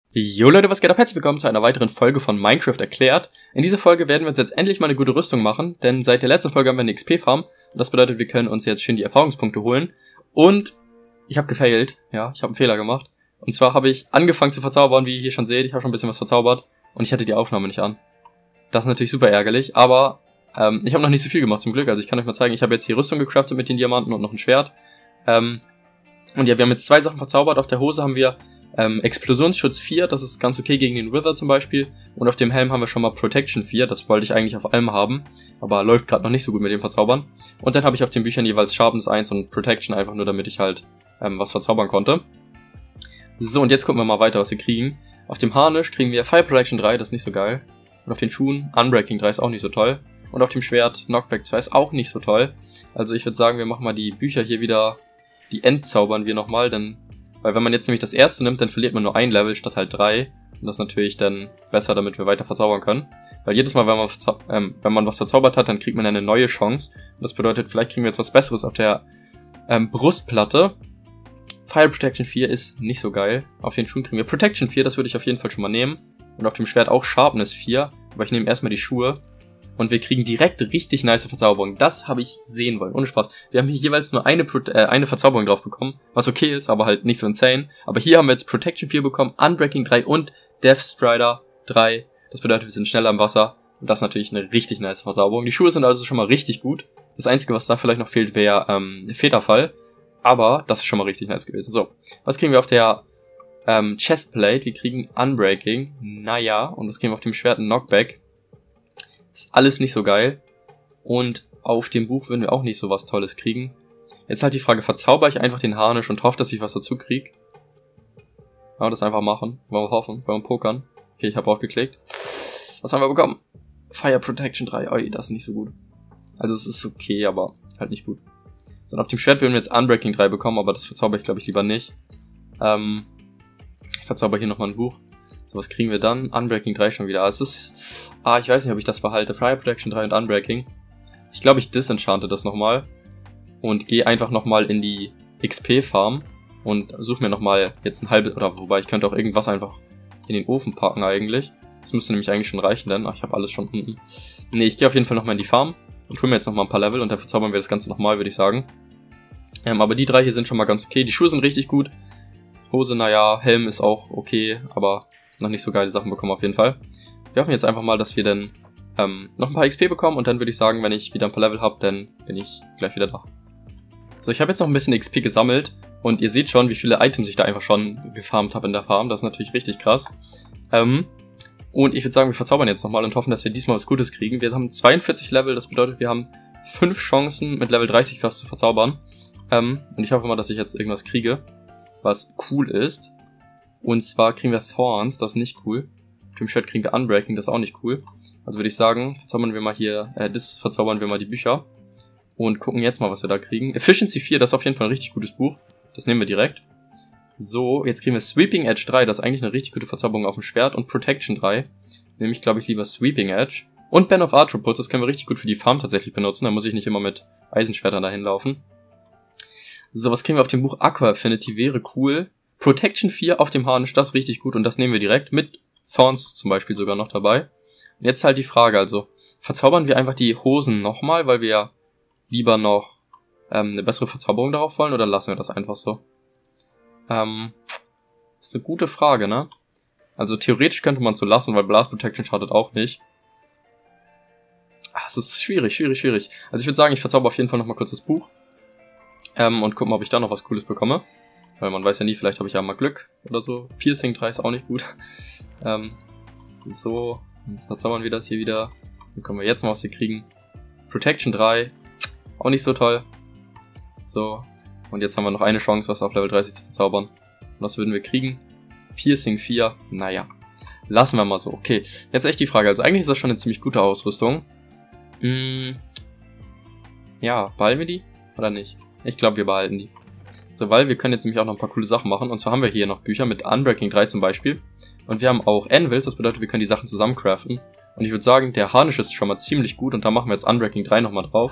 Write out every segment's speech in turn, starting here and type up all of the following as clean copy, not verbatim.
Jo Leute, was geht ab? Herzlich willkommen zu einer weiteren Folge von Minecraft erklärt. In dieser Folge werden wir uns jetzt endlich mal eine gute Rüstung machen, denn seit der letzten Folge haben wir eine XP-Farm. Und das bedeutet, wir können uns jetzt schön die Erfahrungspunkte holen. Und ich habe gefailt, ja, ich habe einen Fehler gemacht. Und zwar habe ich angefangen zu verzaubern, wie ihr hier schon seht. Ich habe schon ein bisschen was verzaubert und ich hatte die Aufnahme nicht an. Das ist natürlich super ärgerlich, aber ich habe noch nicht so viel gemacht zum Glück. Also ich kann euch mal zeigen, ich habe jetzt hier Rüstung gecraftet mit den Diamanten und noch ein Schwert. Und ja, wir haben jetzt 2 Sachen verzaubert. Auf der Hose haben wir Explosionsschutz 4, das ist ganz okay gegen den Wither zum Beispiel. Und auf dem Helm haben wir schon mal Protection 4, das wollte ich eigentlich auf allem haben, aber läuft gerade noch nicht so gut mit dem Verzaubern. Und dann habe ich auf den Büchern jeweils Sharpness 1 und Protection, einfach nur damit ich halt was verzaubern konnte. So, und jetzt gucken wir mal weiter, was wir kriegen. Auf dem Harnisch kriegen wir Fire Protection 3, das ist nicht so geil. Und auf den Schuhen Unbreaking 3 ist auch nicht so toll. Und auf dem Schwert Knockback 2 ist auch nicht so toll. Also ich würde sagen, wir machen mal die Bücher hier wieder, die entzaubern wir nochmal, denn weil wenn man jetzt nämlich das erste nimmt, dann verliert man nur ein Level statt halt 3. Und das ist natürlich dann besser, damit wir weiter verzaubern können. Weil jedes Mal, wenn man was verzaubert hat, dann kriegt man eine neue Chance. Und das bedeutet, vielleicht kriegen wir jetzt was Besseres auf der Brustplatte. Fire Protection 4 ist nicht so geil. Auf den Schuhen kriegen wir Protection 4, das würde ich auf jeden Fall schon mal nehmen. Und auf dem Schwert auch Sharpness 4. Aber ich nehme erstmal die Schuhe. Und wir kriegen direkt richtig nice Verzauberung. Das habe ich sehen wollen. Ohne Spaß. Wir haben hier jeweils nur eine Verzauberung drauf bekommen. Was okay ist, aber halt nicht so insane. Aber hier haben wir jetzt Protection 4 bekommen, Unbreaking 3 und Death Strider 3. Das bedeutet, wir sind schneller im Wasser. Und das ist natürlich eine richtig nice Verzauberung. Die Schuhe sind also schon mal richtig gut. Das Einzige, was da vielleicht noch fehlt, wäre Federfall. Aber das ist schon mal richtig nice gewesen. So, was kriegen wir auf der Chestplate? Wir kriegen Unbreaking. Naja, und das kriegen wir auf dem Schwert Knockback. Ist alles nicht so geil. Und auf dem Buch würden wir auch nicht so was Tolles kriegen. Jetzt halt die Frage, verzauber ich einfach den Harnisch und hoffe, dass ich was dazu kriege? Wollen wir das einfach machen? Wollen wir hoffen? Wollen wir pokern? Okay, ich habe auch geklickt. Was haben wir bekommen? Fire Protection 3. Oi, das ist nicht so gut. Also es ist okay, aber halt nicht gut. So, und auf dem Schwert würden wir jetzt Unbreaking 3 bekommen, aber das verzauber ich, glaube ich, lieber nicht. Ich verzauber hier nochmal ein Buch. So, was kriegen wir dann? Unbreaking 3 schon wieder. Es ist... ich weiß nicht, ob ich das behalte. Fire Protection 3 und Unbreaking. Ich glaube, ich disenchante das nochmal. Und gehe einfach nochmal in die XP-Farm. Und suche mir nochmal jetzt ein halbes... Oder wobei, ich könnte auch irgendwas einfach in den Ofen packen eigentlich. Das müsste nämlich eigentlich schon reichen, denn... ich habe alles schon unten. Nee, ich gehe auf jeden Fall nochmal in die Farm. Und hole mir jetzt nochmal ein paar Level. Und dann verzaubern wir das Ganze nochmal, würde ich sagen. Aber die 3 hier sind schon mal ganz okay. Die Schuhe sind richtig gut. Hose, naja. Helm ist auch okay, aber... noch nicht so geile Sachen bekommen auf jeden Fall. Wir hoffen jetzt einfach mal, dass wir dann noch ein paar XP bekommen und dann würde ich sagen, wenn ich wieder ein paar Level habe, dann bin ich gleich wieder da. So, ich habe jetzt noch ein bisschen XP gesammelt und ihr seht schon, wie viele Items ich da einfach schon gefarmt habe in der Farm. Das ist natürlich richtig krass. Und ich würde sagen, wir verzaubern jetzt nochmal und hoffen, dass wir diesmal was Gutes kriegen. Wir haben 42 Level, das bedeutet, wir haben 5 Chancen mit Level 30 was zu verzaubern. Und ich hoffe mal, dass ich jetzt irgendwas kriege, was cool ist. Und zwar kriegen wir Thorns, das ist nicht cool. Auf dem Schwert kriegen wir Unbreaking, das ist auch nicht cool. Also würde ich sagen, verzaubern wir mal hier, verzaubern wir mal die Bücher. Und gucken jetzt mal, was wir da kriegen. Efficiency 4, das ist auf jeden Fall ein richtig gutes Buch. Das nehmen wir direkt. So, jetzt kriegen wir Sweeping Edge 3, das ist eigentlich eine richtig gute Verzauberung auf dem Schwert. Und Protection 3, nehme ich glaube ich lieber Sweeping Edge. Und Band of Arthropods, das können wir richtig gut für die Farm tatsächlich benutzen. Da muss ich nicht immer mit Eisenschwertern dahin laufen. So, was kriegen wir auf dem Buch? Aqua Affinity wäre cool. Protection 4 auf dem Harnisch, das ist richtig gut und das nehmen wir direkt. Mit Thorns zum Beispiel sogar noch dabei. Und jetzt halt die Frage, also, verzaubern wir einfach die Hosen nochmal, weil wir lieber noch eine bessere Verzauberung darauf wollen, oder lassen wir das einfach so? Ist eine gute Frage, ne? Also theoretisch könnte man es so lassen, weil Blast Protection schadet auch nicht. Es ist schwierig. Also ich würde sagen, ich verzauber auf jeden Fall nochmal kurz das Buch. Und gucken, ob ich da noch was Cooles bekomme. Weil man weiß ja nie, vielleicht habe ich ja mal Glück oder so. Piercing 3 ist auch nicht gut. So, verzaubern wir das hier wieder. Dann können wir jetzt mal was hier kriegen. Protection 3, auch nicht so toll. So, und jetzt haben wir noch eine Chance, was auf Level 30 zu verzaubern. Und was würden wir kriegen? Piercing 4, naja. Lassen wir mal so, okay. Jetzt echt die Frage, also eigentlich ist das schon eine ziemlich gute Ausrüstung. Ja, behalten wir die oder nicht? Ich glaube, wir behalten die. So, weil wir können jetzt nämlich auch noch ein paar coole Sachen machen. Und zwar haben wir hier noch Bücher mit Unbreaking 3 zum Beispiel. Und wir haben auch Anvils, das bedeutet, wir können die Sachen zusammen craften. Und ich würde sagen, der Harnisch ist schon mal ziemlich gut. Und da machen wir jetzt Unbreaking 3 nochmal drauf.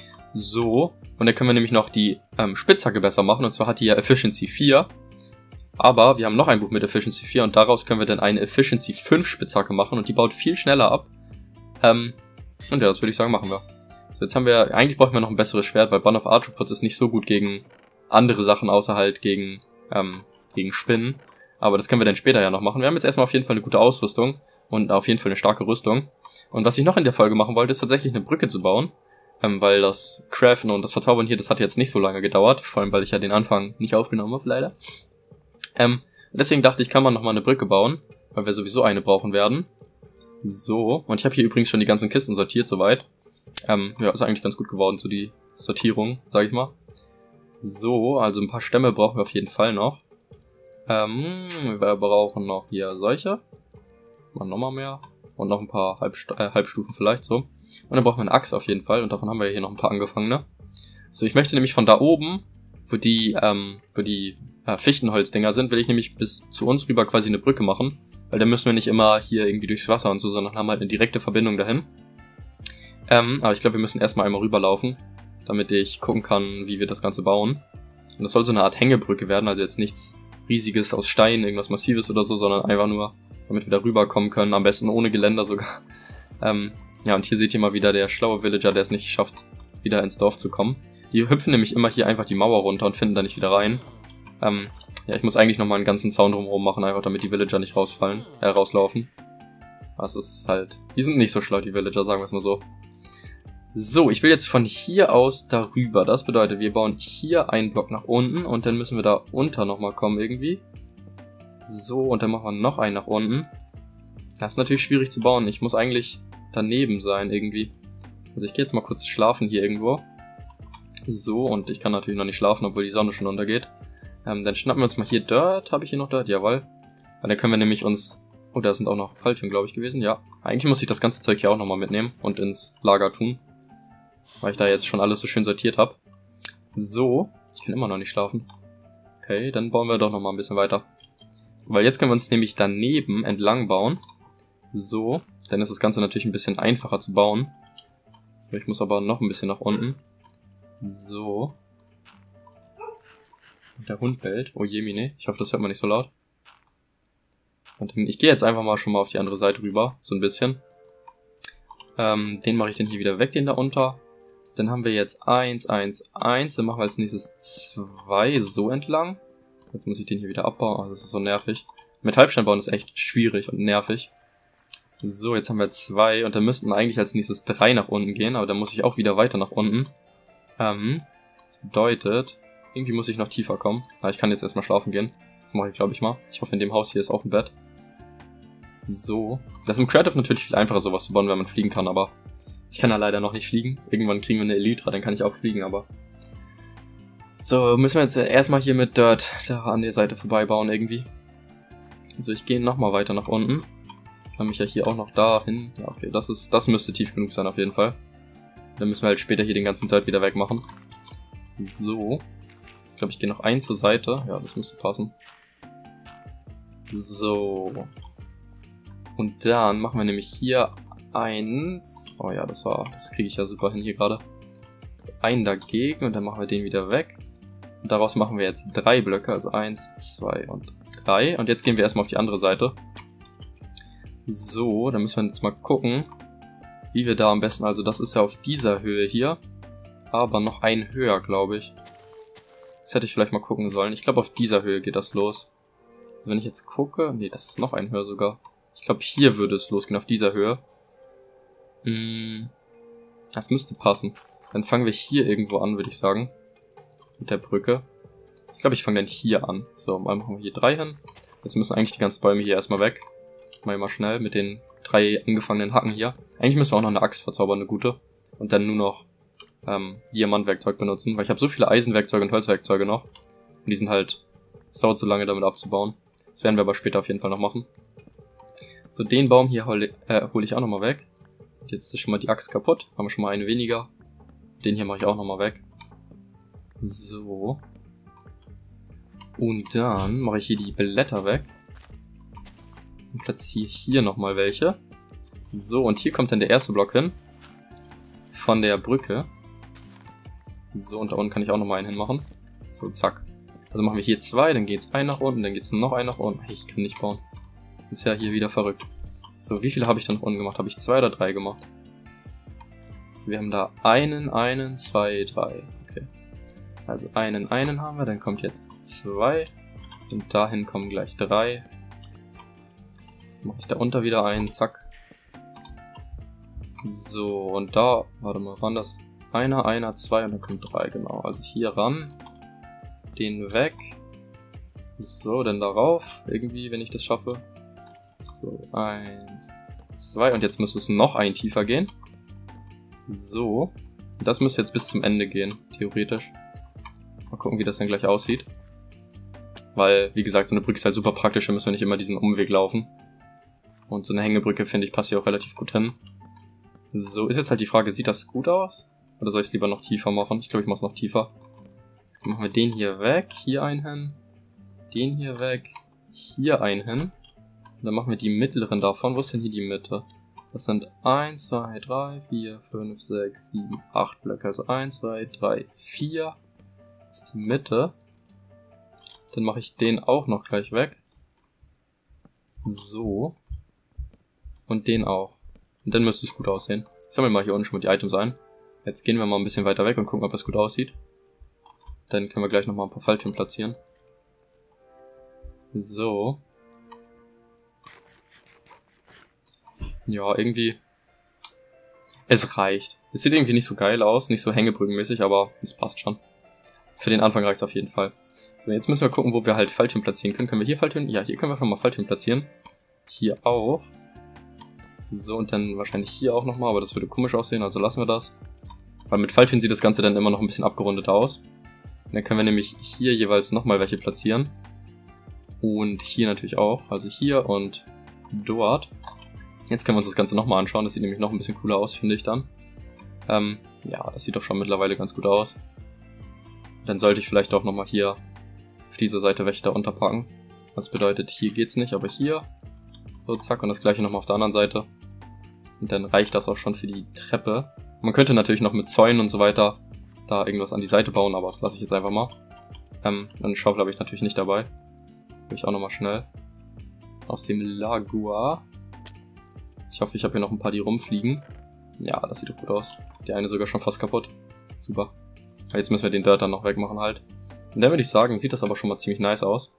So, und dann können wir nämlich noch die Spitzhacke besser machen. Und zwar hat die ja Efficiency 4. Aber wir haben noch ein Buch mit Efficiency 4 und daraus können wir dann eine Efficiency 5 Spitzhacke machen und die baut viel schneller ab. Und ja, das würde ich sagen, machen wir. So, jetzt haben wir, eigentlich brauchen wir noch ein besseres Schwert, weil Bond of Arthropods ist nicht so gut gegen andere Sachen, außer halt gegen Spinnen. Aber das können wir dann später ja noch machen. Wir haben jetzt erstmal auf jeden Fall eine gute Ausrüstung und auf jeden Fall eine starke Rüstung. Und was ich noch in der Folge machen wollte, ist tatsächlich eine Brücke zu bauen. Weil das Craften und das Verzaubern hier, das hat jetzt nicht so lange gedauert. Vor allem, weil ich ja den Anfang nicht aufgenommen habe, leider. Deswegen dachte ich, kann man nochmal eine Brücke bauen, weil wir sowieso eine brauchen werden. So, und ich habe hier übrigens schon die ganzen Kisten sortiert, soweit. Ja, ist eigentlich ganz gut geworden, so die Sortierung, sag ich mal. So, also ein paar Stämme brauchen wir auf jeden Fall noch. Wir brauchen noch hier solche. Mal nochmal mehr. Und noch ein paar Halbstufen vielleicht so. Und dann brauchen wir eine Axt auf jeden Fall. Und davon haben wir hier noch ein paar angefangene. So, ich möchte nämlich von da oben, wo die Fichtenholzdinger sind, will ich nämlich bis zu uns rüber quasi eine Brücke machen. Weil dann müssen wir nicht immer hier irgendwie durchs Wasser und so, sondern haben halt eine direkte Verbindung dahin. Aber ich glaube, wir müssen erstmal einmal rüberlaufen, damit ich gucken kann, wie wir das Ganze bauen. Und das soll so eine Art Hängebrücke werden, also jetzt nichts Riesiges aus Stein, irgendwas Massives oder so, sondern einfach nur, damit wir da rüberkommen können, am besten ohne Geländer sogar. Ja, und hier seht ihr mal wieder der schlaue Villager, der es nicht schafft, wieder ins Dorf zu kommen. Die hüpfen nämlich immer hier einfach die Mauer runter und finden da nicht wieder rein. Ja, ich muss eigentlich nochmal einen ganzen Zaun drumherum machen, einfach damit die Villager nicht rauslaufen. Das ist halt, die sind nicht so schlau, die Villager, sagen wir es mal so. So, ich will jetzt von hier aus darüber. Das bedeutet, wir bauen hier einen Block nach unten und dann müssen wir da unter nochmal kommen irgendwie. So, und dann machen wir noch einen nach unten. Das ist natürlich schwierig zu bauen. Ich muss eigentlich daneben sein irgendwie. Also ich gehe jetzt mal kurz schlafen hier irgendwo. So, und ich kann natürlich noch nicht schlafen, obwohl die Sonne schon untergeht. Dann schnappen wir uns mal hier Dirt. Habe ich hier noch Dirt? Jawohl. Und dann können wir nämlich uns... Oh, da sind auch noch Falltüren, glaube ich, gewesen. Ja, eigentlich muss ich das ganze Zeug hier auch nochmal mitnehmen und ins Lager tun. Weil ich da jetzt schon alles so schön sortiert habe. So, ich kann immer noch nicht schlafen. Okay, dann bauen wir doch nochmal ein bisschen weiter. Weil jetzt können wir uns nämlich daneben entlang bauen. So, dann ist das Ganze natürlich ein bisschen einfacher zu bauen. So, ich muss aber noch ein bisschen nach unten. So. Der Hund bellt. Oh je, mine. Ich hoffe, das hört man nicht so laut. Und ich gehe jetzt einfach mal schon mal auf die andere Seite rüber. So ein bisschen. Den mache ich dann hier wieder weg, den da unter. Dann haben wir jetzt 1, 1, 1. Dann machen wir als nächstes 2 so entlang. Jetzt muss ich den hier wieder abbauen. Oh, das ist so nervig. Metallstein bauen ist echt schwierig und nervig. So, jetzt haben wir 2. Und dann müssten eigentlich als nächstes 3 nach unten gehen. Aber dann muss ich auch wieder weiter nach unten. Das bedeutet, irgendwie muss ich noch tiefer kommen. Aber ich kann jetzt erstmal schlafen gehen. Das mache ich, glaube ich, mal. Ich hoffe, in dem Haus hier ist auch ein Bett. So. Das ist im Creative natürlich viel einfacher, sowas zu bauen, wenn man fliegen kann, aber ich kann da leider noch nicht fliegen. Irgendwann kriegen wir eine Elytra, dann kann ich auch fliegen, aber... So, müssen wir jetzt erstmal hier mit Dirt da an der Seite vorbeibauen irgendwie. Also ich gehe nochmal weiter nach unten. Kann mich ja hier auch noch dahin. Ja, okay, das müsste tief genug sein auf jeden Fall. Dann müssen wir halt später hier den ganzen Dirt wieder wegmachen. So. Ich glaube, ich gehe noch einen zur Seite. Ja, das müsste passen. So. Und dann machen wir nämlich hier 1. Oh ja, das kriege ich ja super hin hier gerade. Also einen dagegen und dann machen wir den wieder weg. Und daraus machen wir jetzt 3 Blöcke. Also 1, 2 und 3. Und jetzt gehen wir erstmal auf die andere Seite. So, dann müssen wir jetzt mal gucken, wie wir da am besten... Also das ist ja auf dieser Höhe hier. Aber noch einen höher, glaube ich. Das hätte ich vielleicht mal gucken sollen. Ich glaube, auf dieser Höhe geht das los. Also wenn ich jetzt gucke... Nee, das ist noch ein höher sogar. Ich glaube, hier würde es losgehen, auf dieser Höhe. Das müsste passen. Dann fangen wir hier irgendwo an, würde ich sagen. Mit der Brücke. Ich glaube, ich fange dann hier an. So, mal machen wir hier 3 hin. Jetzt müssen eigentlich die ganzen Bäume hier erstmal weg. Mal schnell mit den 3 angefangenen Hacken hier. Eigentlich müssen wir auch noch eine Axt verzaubern, eine gute. Und dann nur noch Diamantwerkzeug benutzen. Weil ich habe so viele Eisenwerkzeuge und Holzwerkzeuge noch. Und die sind halt... Es dauert so lange, damit abzubauen. Das werden wir aber später auf jeden Fall noch machen. So, den Baum hier hole ich auch nochmal weg. Jetzt ist schon mal die Axt kaputt. Haben wir schon mal eine weniger. Den hier mache ich auch nochmal weg. So. Und dann mache ich hier die Blätter weg. Und platziere hier nochmal welche. So, und hier kommt dann der erste Block hin. Von der Brücke. So, und da unten kann ich auch nochmal einen hinmachen. So, zack. Also machen wir hier 2, dann geht's ein nach unten, dann geht's noch ein nach unten. Ich kann nicht bauen. Das ist ja hier wieder verrückt. So, wie viele habe ich dann nach unten gemacht? Habe ich 2 oder 3 gemacht? Wir haben da einen, 2, 3. Okay. Also einen haben wir, dann kommt jetzt 2. Und dahin kommen gleich 3. Dann mache ich da unter wieder einen, zack. So, und da, warte mal, waren das einer, 2 und dann kommt 3, genau. Also hier ran, den weg. So, dann darauf, irgendwie, wenn ich das schaffe. So, 1, 2 und jetzt müsste es noch ein tiefer gehen. So, das müsste jetzt bis zum Ende gehen, theoretisch. Mal gucken, wie das dann gleich aussieht. Weil, wie gesagt, so eine Brücke ist halt super praktisch, da müssen wir nicht immer diesen Umweg laufen. Und so eine Hängebrücke, finde ich, passt hier auch relativ gut hin. So, ist jetzt halt die Frage, sieht das gut aus? Oder soll ich es lieber noch tiefer machen? Ich glaube, ich mache es noch tiefer. Dann machen wir den hier weg, hier einen hin. Den hier weg, hier einen hin. Und dann machen wir die mittleren davon. Wo ist denn hier die Mitte? Das sind 1, 2, 3, 4, 5, 6, 7, 8 Blöcke. Also 1, 2, 3, 4 ist die Mitte. Dann mache ich den auch noch gleich weg. So. Und den auch. Und dann müsste es gut aussehen. Ich sammle mal hier unten schon mal die Items ein. Jetzt gehen wir mal ein bisschen weiter weg und gucken, ob es gut aussieht. Dann können wir gleich nochmal ein paar Falltüren platzieren. So. Ja, irgendwie. Es reicht. Es sieht irgendwie nicht so geil aus, nicht so hängebrückenmäßig, aber es passt schon. Für den Anfang reicht es auf jeden Fall. So, jetzt müssen wir gucken, wo wir halt Falltüren platzieren können. Können wir hier Falltüren? Ja, hier können wir schon mal Falltüren platzieren. Hier auch. So, und dann wahrscheinlich hier auch nochmal, aber das würde komisch aussehen, also lassen wir das. Weil mit Falltüren sieht das Ganze dann immer noch ein bisschen abgerundet aus. Und dann können wir nämlich hier jeweils nochmal welche platzieren. Und hier natürlich auch, also hier und dort. Jetzt können wir uns das Ganze nochmal anschauen, das sieht nämlich noch ein bisschen cooler aus, finde ich dann. Ja, das sieht doch schon mittlerweile ganz gut aus. Dann sollte ich vielleicht auch nochmal hier auf dieser Seite Wächter unterpacken. Das bedeutet, hier geht's nicht, aber hier. So, zack, und das gleiche nochmal auf der anderen Seite. Und dann reicht das auch schon für die Treppe. Man könnte natürlich noch mit Zäunen und so weiter da irgendwas an die Seite bauen, aber das lasse ich jetzt einfach mal. Eine Schaufel habe ich natürlich nicht dabei. Will ich auch nochmal schnell. Aus dem Lagua. Ich hoffe, ich habe hier noch ein paar, die rumfliegen. Ja, das sieht doch gut aus. Die eine sogar schon fast kaputt. Super. Jetzt müssen wir den Dirt dann noch wegmachen halt. Und dann würde ich sagen, sieht das aber schon mal ziemlich nice aus.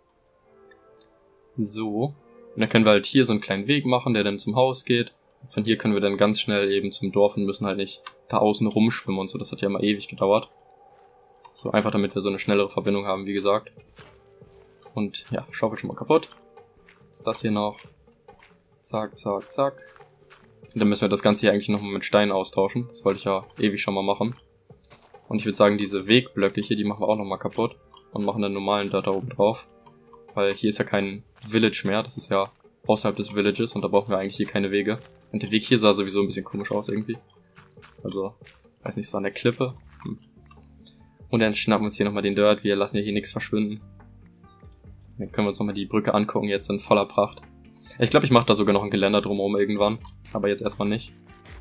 So. Und dann können wir halt hier so einen kleinen Weg machen, der dann zum Haus geht. Und von hier können wir dann ganz schnell eben zum Dorf und müssen halt nicht da außen rumschwimmen und so. Das hat ja immer ewig gedauert. So, einfach damit wir so eine schnellere Verbindung haben, wie gesagt. Und ja, Schaufel schon mal kaputt. Jetzt das hier noch. Zack, zack, zack. Und dann müssen wir das Ganze hier eigentlich nochmal mit Steinen austauschen. Das wollte ich ja ewig schon mal machen. Und ich würde sagen, diese Wegblöcke hier, die machen wir auch nochmal kaputt. Und machen dann normalen Dirt da oben drauf. Weil hier ist ja kein Village mehr. Das ist ja außerhalb des Villages. Und da brauchen wir eigentlich hier keine Wege. Und der Weg hier sah sowieso ein bisschen komisch aus irgendwie. Also, weiß nicht, so an der Klippe. Und dann schnappen wir uns hier nochmal den Dirt. Wir lassen ja hier nichts verschwinden. Dann können wir uns nochmal die Brücke angucken, jetzt in voller Pracht. Ich glaube, ich mache da sogar noch ein Geländer drumherum irgendwann. Aber jetzt erstmal nicht.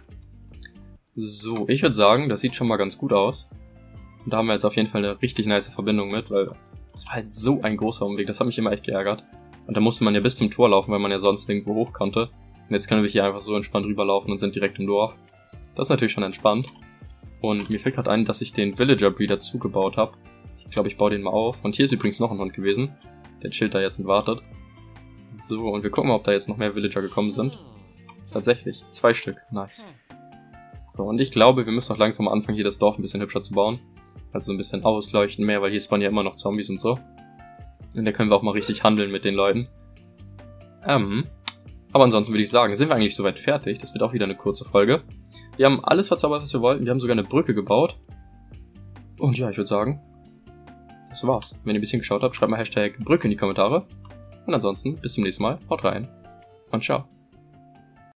So, ich würde sagen, das sieht schon mal ganz gut aus. Und da haben wir jetzt auf jeden Fall eine richtig nice Verbindung mit, weil das war halt so ein großer Umweg. Das hat mich immer echt geärgert. Und da musste man ja bis zum Tor laufen, weil man ja sonst nirgendwo hoch konnte. Und jetzt können wir hier einfach so entspannt rüberlaufen und sind direkt im Dorf. Das ist natürlich schon entspannt. Und mir fällt gerade ein, dass ich den Villager Breeder zugebaut habe. Ich glaube, ich baue den mal auf. Und hier ist übrigens noch ein Hund gewesen. Der chillt da jetzt und wartet. So, und wir gucken mal, ob da jetzt noch mehr Villager gekommen sind. Tatsächlich, 2 Stück. Nice. So, und ich glaube, wir müssen auch langsam mal anfangen, hier das Dorf ein bisschen hübscher zu bauen. Also so ein bisschen ausleuchten mehr, weil hier spawnen ja immer noch Zombies und so. Und da können wir auch mal richtig handeln mit den Leuten. Aber ansonsten würde ich sagen, sind wir eigentlich soweit fertig. Das wird auch wieder eine kurze Folge. Wir haben alles verzaubert, was wir wollten. Wir haben sogar eine Brücke gebaut. Und ja, ich würde sagen, das war's. Wenn ihr ein bisschen geschaut habt, schreibt mal Hashtag Brücke in die Kommentare. Und ansonsten, bis zum nächsten Mal. Haut rein. Und ciao.